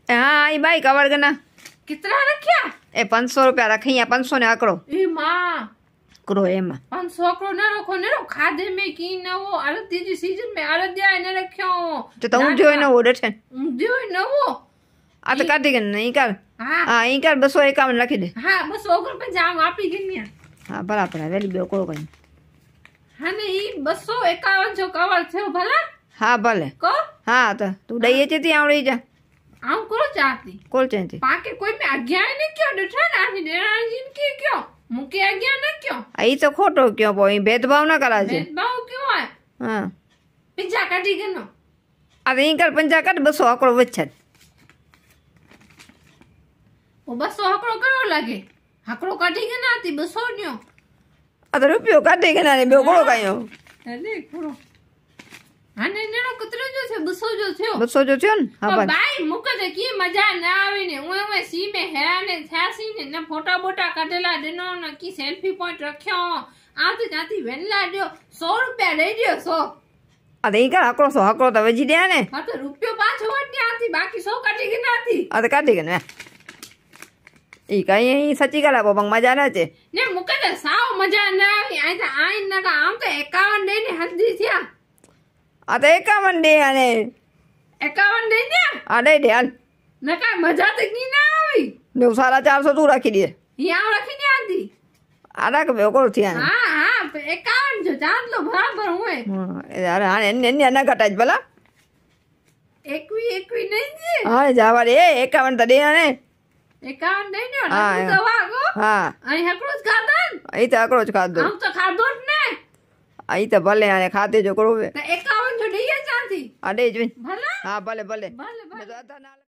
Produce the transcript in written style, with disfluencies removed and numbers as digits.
हाँ ई भाई कवर करना कितना रखिया ए 500 रुपया रखी 500 ने आकड़ो ए मां करो एम 500 आकड़ो न रखो ने खाधे में की न वो अरदी जी सीजन में अरदिया ने रखियो तो हूँ जो न वो डठन जो न वो आ तो काटी के नहीं कर हाँ हाँ ई कर 251 रखी दे हाँ बस ओकर पे जाम आपी गिनिया हाँ बराबर है वेली बेको कहीं हाँ ने ई 251 जो कवर थयो भला हाँ भले को हाँ तो तू दई चे आवड़ी जा आऊं को चाहती कोल चेंती पाके कोई में आज्ञा ने क्यों डठा ना देना जिन की क्यों मुके आज्ञा ने क्यों आई तो खोटो क्यों पोई भेदभाव ना करा जे भेदभाव क्यों है हाँ पिज्जा काटी गनो अब ई कर 50 कट 200 आकड़ो वच्छन वो 200 हकड़ो करो लगे हकड़ो काटी गना आती 200 न्यो अरे रुपयो काटे के ना बे कोड़ो कायो अरे कोड़ो आने नेनो कतरो जो छे 200 जो थयो 200 जो थयो न हाँ बस भाई मुके दे की मजा ना आवे ने ओए सी में हैराने थासी ने न फोटा बोटा काटेला देनो न की सेल्फी पॉइंट रख्यो आती जाती वेनला दियो 100 रुपया ले दियो 100 अरे ई कर आकड़ो 100 आकड़ो तो वजी दे ने हां तो रुपयो पाछो वटनी आती बाकी 100 काटी के ना आती अरे काटे के ना ई कहीं सच्ची गला बंग मजा ना चे ने मुके दे साव मजा ना आवी आई न का आम तो 51 दे ने हल्दी थिया अरे 51 दे ने 51 दे ने आ दे हल न का मजा तक नहीं ना आवी ने 450 तू रखी दे यहाँ रखी नहीं आती आधा के बेको थिया हाँ हाँ 51 जो जान लो बराबर हुए यार हां ने ना घटाज भला एकवी नहीं जी हां जावा रे 51 तो दे ने 51 नहीं ने हाँ, हकड़ो दवा को हां आई हकड़ो खादन आई तो आकड़ो खा दो हम तो खादो ने आई तो भले आने खाते जो करो तो 51 जो दिए जाती आ दे जो भला हाँ भले भले भले भले ना